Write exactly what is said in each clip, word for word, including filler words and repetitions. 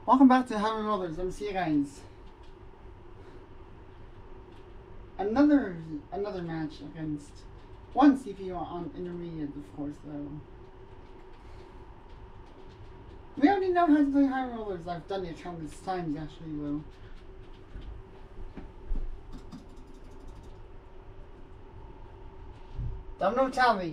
Welcome back to Hammer Brothers. I'm see you guys. Another another match against one C P U on intermediate, of course, though. We already know how to play high rollers. I've done it countless times, actually, though. Domino Tally.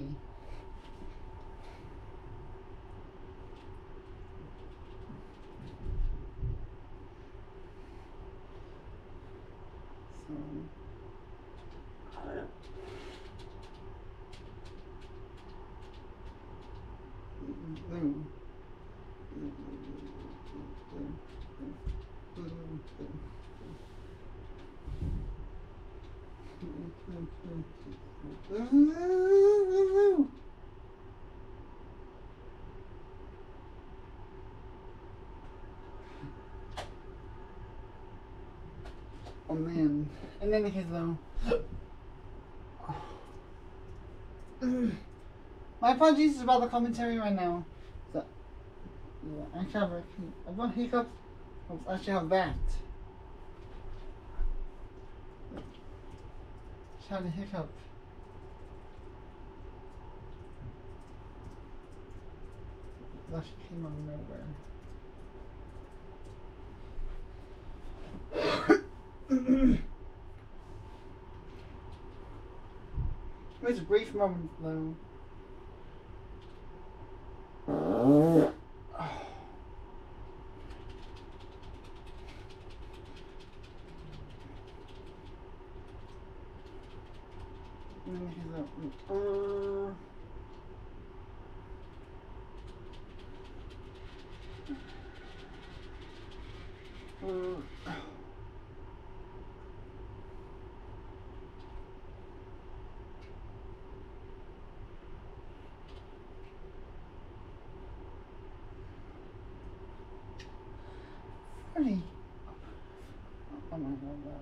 Oh man. In any case though. My apologies about the commentary right now. So, yeah, I actually have a, I've got hiccups. I actually have that. Just had a hiccup. That came out of nowhere. It was a brief moment though. forty. Oh my god, that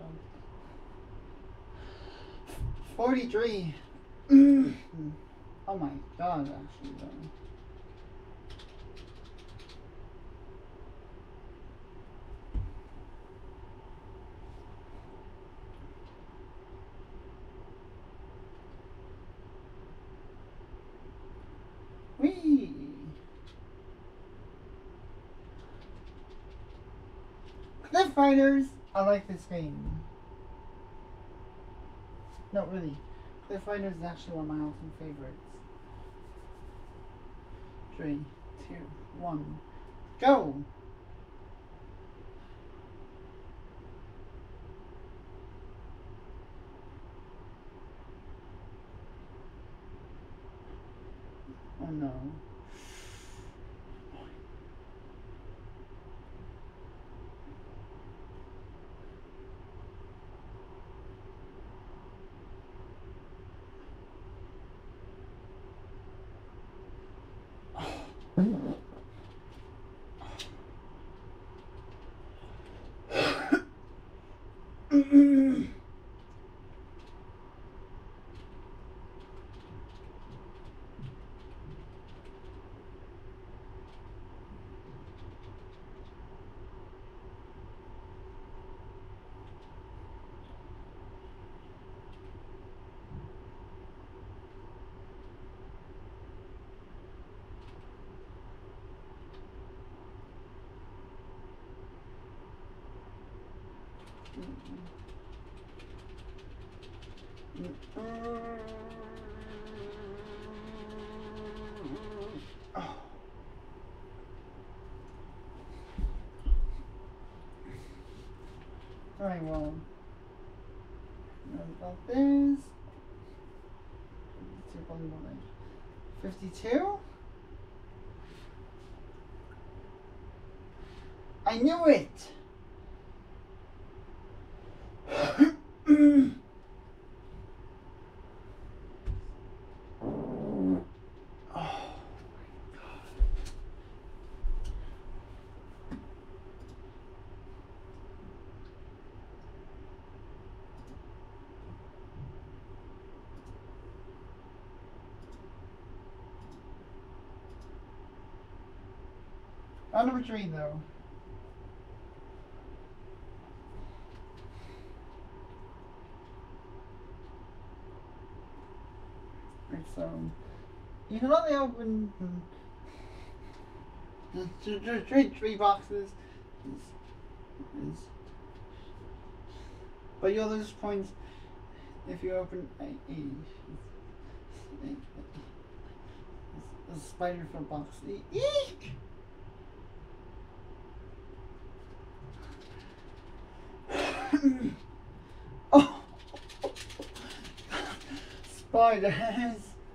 forty-three. Oh my god, actually, though. Whee! Cliff Fighters, I like this game. No, really. Cliff Fighters is actually one of my all-time favorites. Three, two, one, go! Oh no. Alright, well, know about this. fifty-two? I knew it! Round number three, though. Alright, so you can only open just three, three boxes. Is, is, but you'll lose points if you open a, a, a, a, a spider foot box. Eek! Oh! Spiders!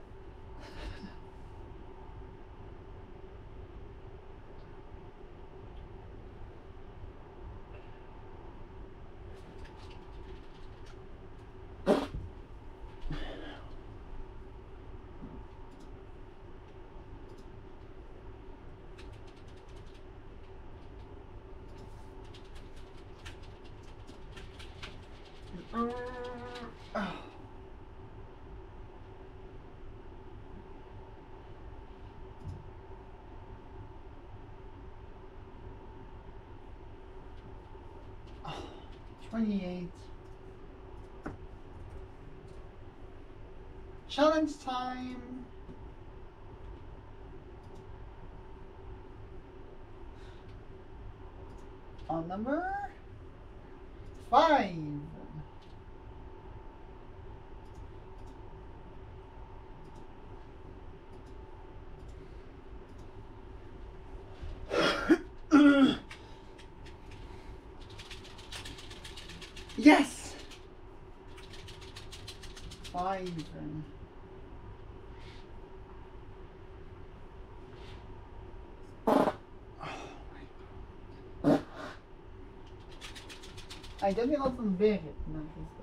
Oh. twenty-eight. Challenge time. On number five. Yes! Five. Oh my God. I definitely got some big. No,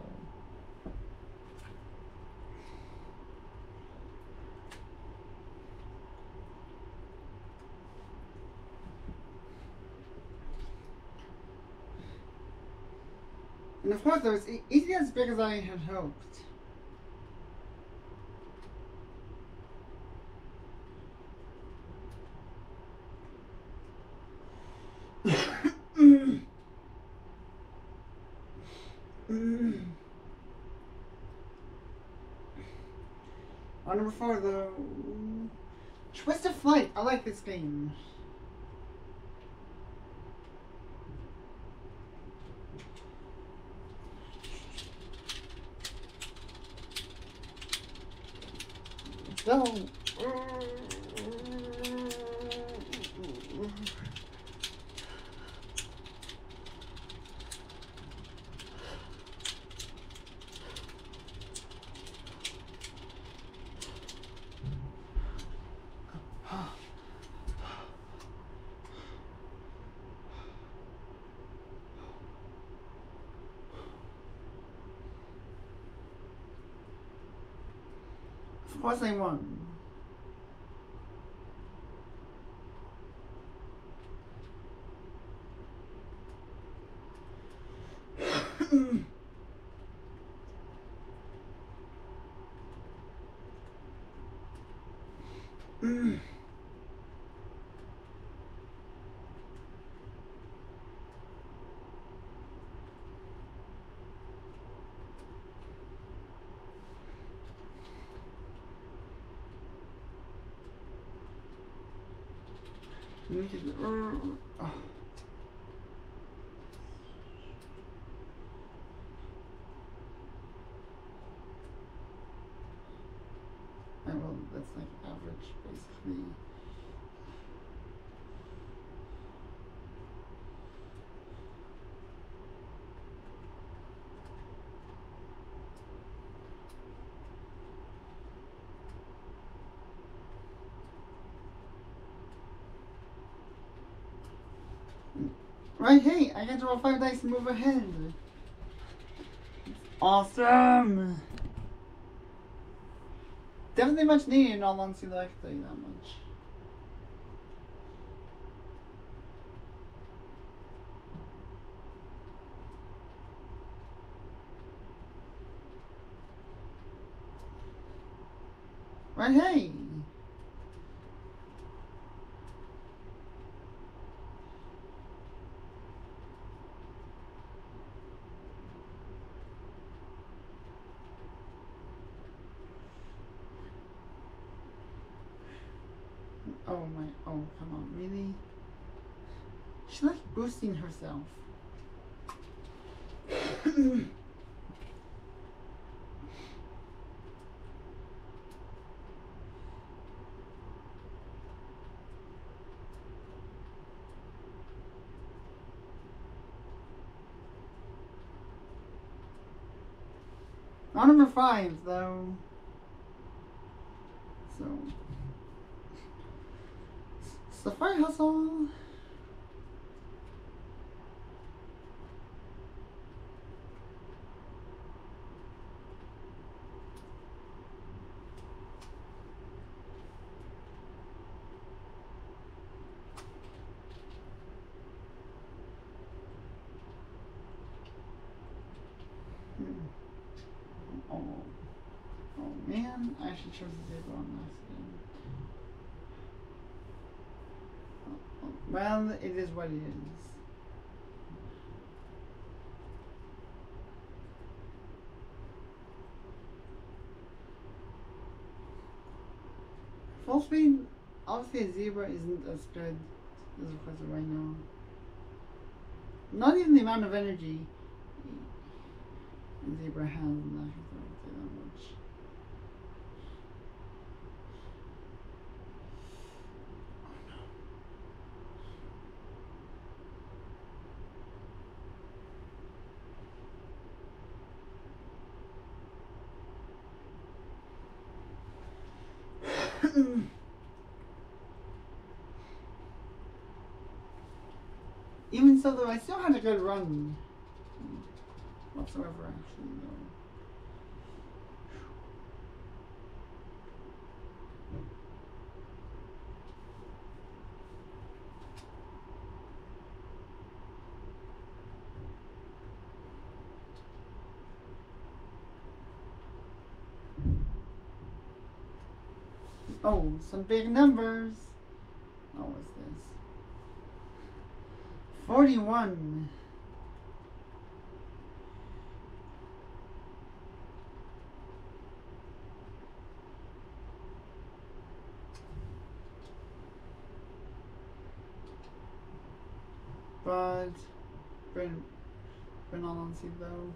and of course, it was e easily as big as I had hoped. mm. Mm. On number four, though, Twisted Flight. I like this game. So, of course I won. mm. Oh. Well, that's like average, basically. Right, hey, I get to roll five dice and move ahead. Awesome! Definitely much needed in all honesty, though, I can tell you that much. Right, hey! Oh, come on, really? She's like boosting herself. Round number five, though. So, Safari Hustle. Hmm. Oh, oh man, I actually chose the zebra on last game. Oh, oh, well, it is what it is. Full speed, obviously a zebra isn't as good as of course a rhino. Not even the amount of energy a zebra has, I'm not sure if I would say that much. Even so, though, I still had a good run whatsoever, actually, though. Oh, some big numbers. Oh, what's this? forty-one. But, bring, bring on on see though.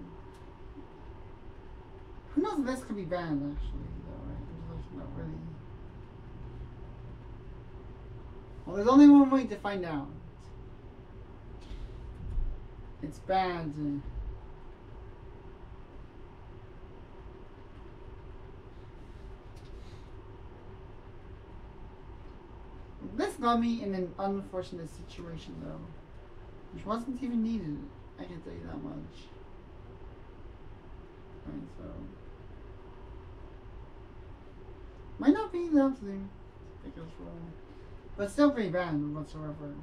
Who knows if this could be banned actually, though, right? There's not really. Well, there's only one way to find out. It's bad. This got me in an unfortunate situation, though, which wasn't even needed. I can tell you that much. Right, so might not be the absolute biggest role, but still pretty bad whatsoever.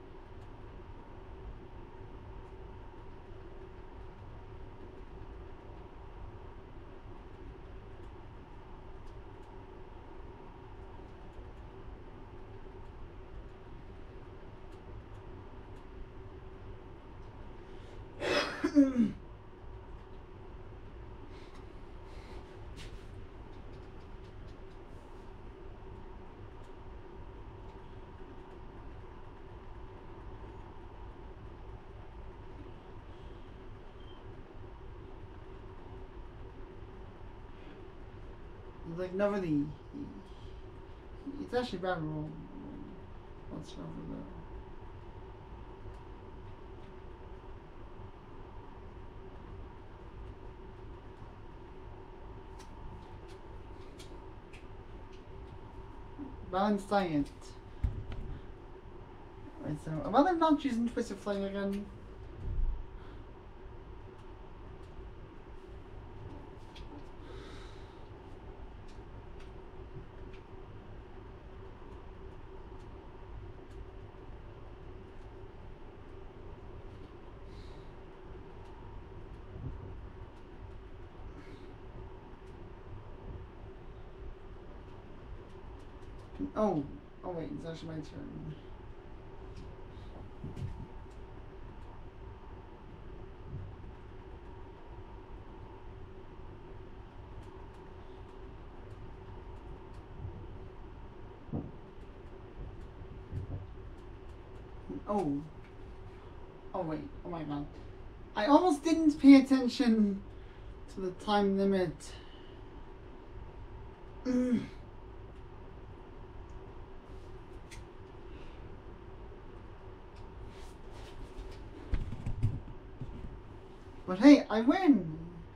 Like nobody, it's actually a bad role whatsoever though. Balance diet. Right, so while I'm not choosing Twisted Flame again. Oh, oh wait, it's actually my turn. Oh. Oh wait, oh my god. I almost didn't pay attention to the time limit. Mm. But hey, I win!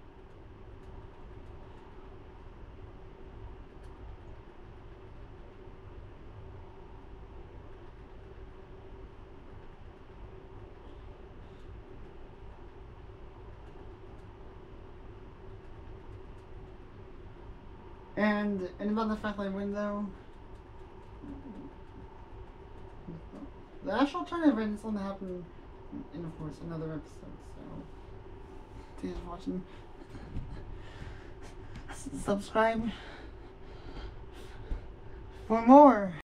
And, and about the fact that I win though, the actual turn event is going to happen in, of course, another episode, so thanks for watching. S subscribe for more!